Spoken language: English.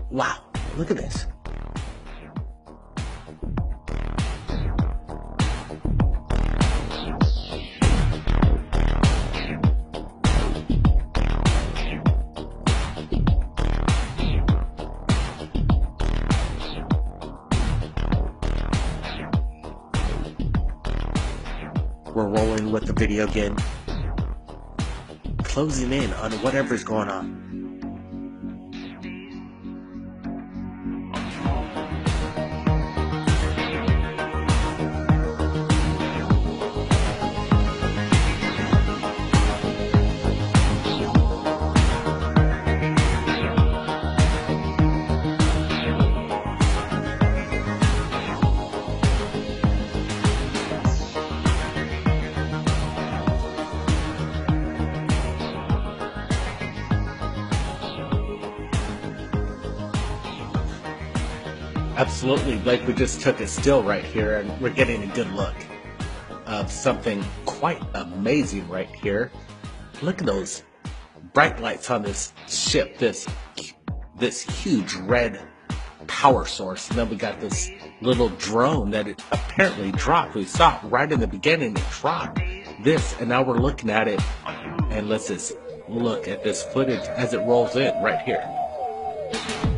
Wow, look at this. We're rolling with the video again, closing in on whatever's going on. Absolutely, like we just took a still right here, and we're getting a good look of something quite amazing right here. Look at those bright lights on this ship, this huge red power source, and then we got this little drone that it apparently dropped. We saw it right in the beginning, it dropped this, and now we're looking at it, and let's just look at this footage as it rolls in right here.